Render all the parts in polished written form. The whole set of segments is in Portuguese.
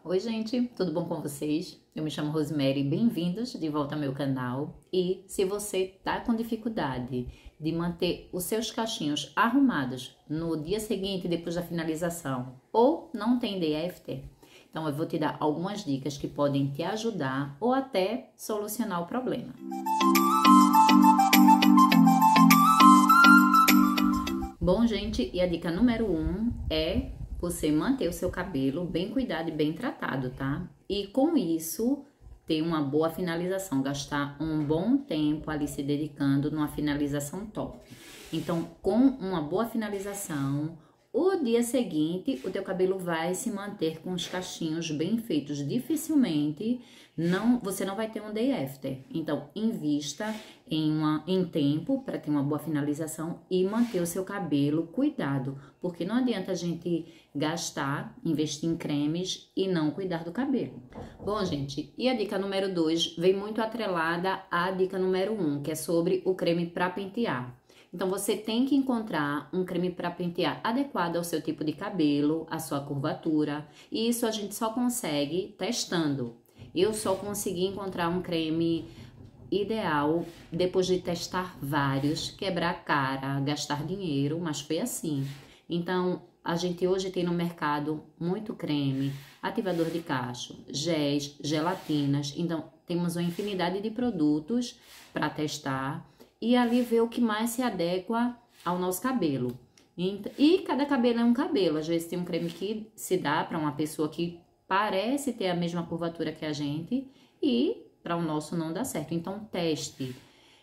Oi gente, tudo bom com vocês? Eu me chamo Rosemary, bem-vindos de volta ao meu canal. E se você tá com dificuldade de manter os seus cachinhos arrumados no dia seguinte depois da finalização ou não tem day after, então eu vou te dar algumas dicas que podem te ajudar ou até solucionar o problema. Bom gente, e a dica número 1 é você manter o seu cabelo bem cuidado e bem tratado, tá? E com isso, ter uma boa finalização, gastar um bom tempo ali se dedicando numa finalização top. Então, com uma boa finalização, o dia seguinte, o teu cabelo vai se manter com os cachinhos bem feitos. Dificilmente, você não vai ter um day after. Então, invista em tempo para ter uma boa finalização e manter o seu cabelo cuidado. Porque não adianta a gente investir em cremes e não cuidar do cabelo. Bom, gente, e a dica número 2 vem muito atrelada à dica número 1, que é sobre o creme para pentear. Então, você tem que encontrar um creme para pentear adequado ao seu tipo de cabelo, à sua curvatura. E isso a gente só consegue testando. Eu só consegui encontrar um creme ideal depois de testar vários, quebrar a cara, gastar dinheiro, mas foi assim. Então, a gente hoje tem no mercado muito creme, ativador de cacho, géis, gelatinas. Então, temos uma infinidade de produtos para testar e ali ver o que mais se adequa ao nosso cabelo. E cada cabelo é um cabelo. Às vezes tem um creme que se dá para uma pessoa que parece ter a mesma curvatura que a gente e para o nosso não dá certo. Então, teste.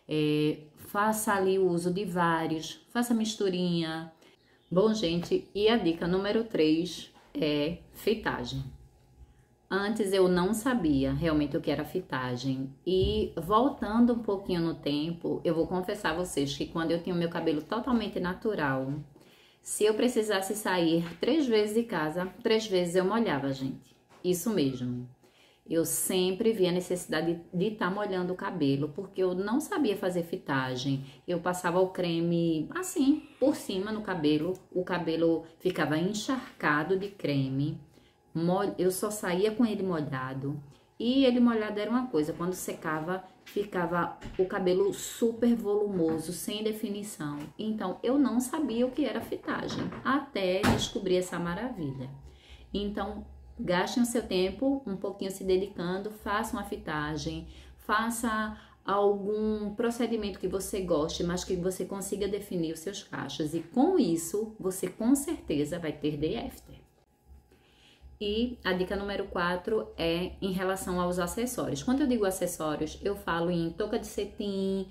Faça ali o uso de vários, faça misturinha. Bom, gente, e a dica número 3 é fitagem. Antes eu não sabia realmente o que era fitagem e voltando um pouquinho no tempo, eu vou confessar a vocês que quando eu tinha o meu cabelo totalmente natural, se eu precisasse sair 3 vezes de casa, 3 vezes eu molhava, gente. Isso mesmo. Eu sempre via a necessidade de estar molhando o cabelo, porque eu não sabia fazer fitagem. Eu passava o creme assim, por cima no cabelo, o cabelo ficava encharcado de creme. Eu só saía com ele molhado. E ele molhado era uma coisa, quando secava, ficava o cabelo super volumoso, sem definição. Então, eu não sabia o que era fitagem, até descobrir essa maravilha. Então, gastem o seu tempo um pouquinho se dedicando, faça uma fitagem, faça algum procedimento que você goste, mas que você consiga definir os seus cachos. E com isso, você com certeza vai ter day after. E a dica número 4 é em relação aos acessórios. Quando eu digo acessórios, eu falo em touca de cetim,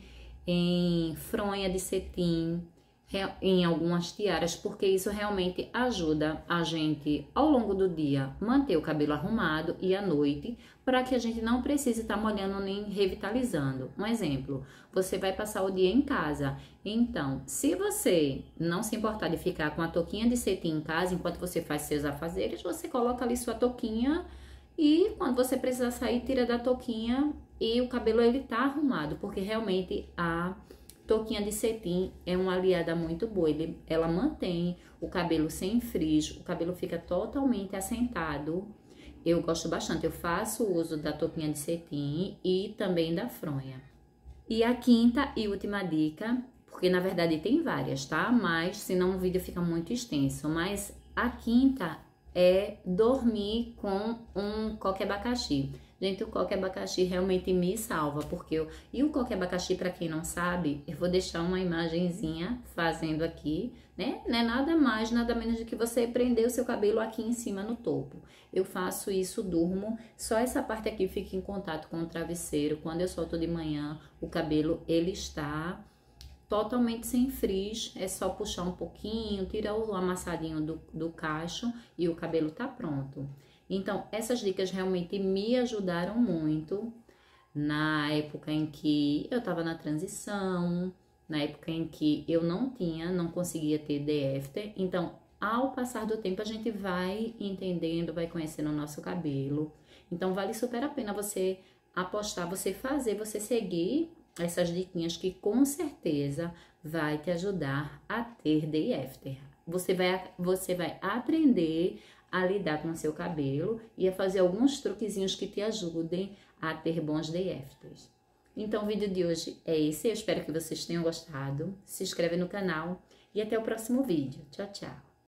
em fronha de cetim, em algumas tiaras, porque isso realmente ajuda a gente, ao longo do dia, manter o cabelo arrumado e à noite, para que a gente não precise estar molhando nem revitalizando. Um exemplo, você vai passar o dia em casa, então, se você não se importar de ficar com a touquinha de cetim em casa, enquanto você faz seus afazeres, você coloca ali sua touquinha e quando você precisar sair, tira da touquinha e o cabelo ele tá arrumado, porque realmente a touquinha de cetim é uma aliada muito boa, ela mantém o cabelo sem frizz, o cabelo fica totalmente assentado. Eu gosto bastante, eu faço o uso da touquinha de cetim e também da fronha. E a quinta e última dica, porque na verdade tem várias, tá? Mas senão o vídeo fica muito extenso, mas a quinta é dormir com um coque abacaxi. Gente, o coque abacaxi realmente me salva, porque E o coque abacaxi, para quem não sabe, eu vou deixar uma imagenzinha fazendo aqui, né? Não é nada mais, nada menos do que você prender o seu cabelo aqui em cima no topo. Eu faço isso, durmo, só essa parte aqui fica em contato com o travesseiro. Quando eu solto de manhã, o cabelo, ele está totalmente sem frizz, é só puxar um pouquinho, tirar o amassadinho do cacho e o cabelo tá pronto. Então, essas dicas realmente me ajudaram muito na época em que eu tava na transição, na época em que eu não conseguia ter day after. Então, ao passar do tempo, a gente vai entendendo, vai conhecendo o nosso cabelo. Então, vale super a pena você apostar, você fazer, você seguir essas diquinhas que com certeza vai te ajudar a ter day after. Você vai aprender a lidar com o seu cabelo e a fazer alguns truquezinhos que te ajudem a ter bons day afters. Então o vídeo de hoje é esse, eu espero que vocês tenham gostado. Se inscreve no canal e até o próximo vídeo. Tchau, tchau!